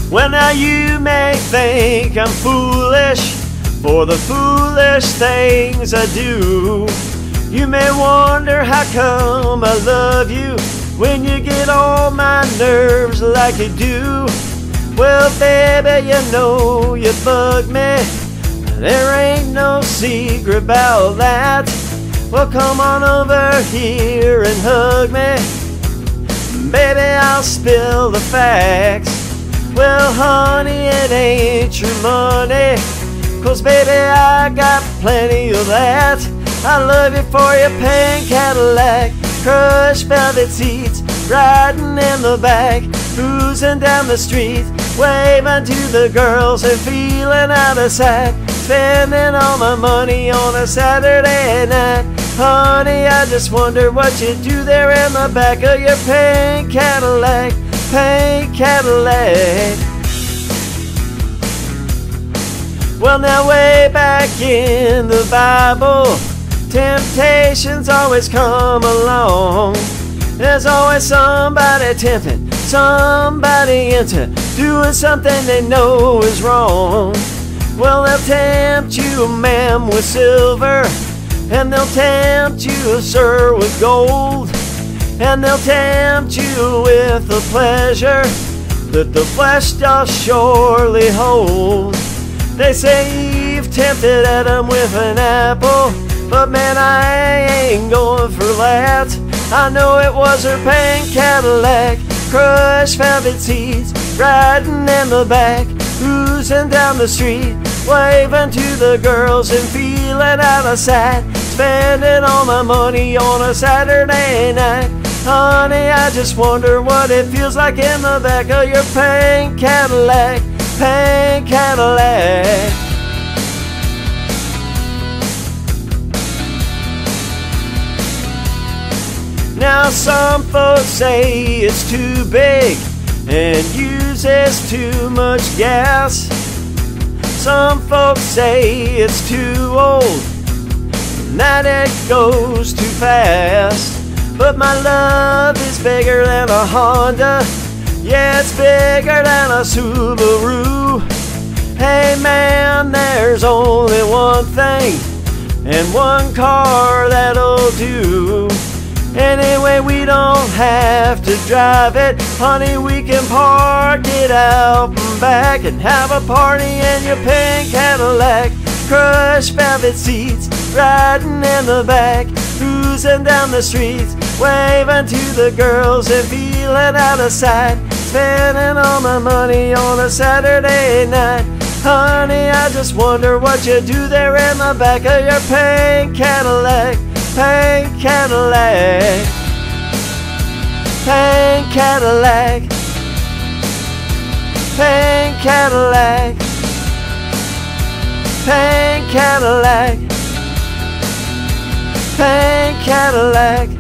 Well, now you may think I'm foolish for the foolish things I do. You may wonder how come I love you when you get on my nerves like you do. Well, baby, you know you bug me. There ain't no secret about that. Well, come on over here and hug me. Baby, I'll spill the facts. Well, honey, it ain't your money, 'cause baby, I got plenty of that. I love you for your pink Cadillac, crushed velvet seats, riding in the back, cruising down the street, waving to the girls and feeling out of sight, spending all my money on a Saturday night. Honey, I just wonder what you do there in the back of your pink Cadillac, pink Cadillac. Well, now way back in the Bible, temptations always come along. There's always somebody tempted, somebody into doing something they know is wrong. Well, they'll tempt you, ma'am, with silver, and they'll tempt you, sir, with gold, and they'll tempt you with the pleasure that the flesh doth surely hold. They say Eve tempted Adam with an apple, but man, I ain't going for that. I know it was her pink Cadillac, crushed velvet seats, riding in the back, cruising down the street, waving to the girls and feeling out of sight, spending all my money on a Saturday night. Honey, I just wonder what it feels like in the back of your pink Cadillac, pink Cadillac. Now some folks say it's too big and uses too much gas. Some folks say it's too old and that it goes too fast. But my love is bigger than a Honda, yeah, it's bigger than a Subaru. Hey man, there's only one thing and one car that'll do. Anyway, we don't have to drive it, honey, we can park it out and back and have a party in your pink Cadillac, crushed velvet seats, riding in the back, cruising down the streets, waving to the girls and feeling out of sight, spending all my money on a Saturday night. Honey, I just wonder what you do there in the back of your pink Cadillac, pink Cadillac, pink Cadillac, pink Cadillac, pink Cadillac, pink Cadillac.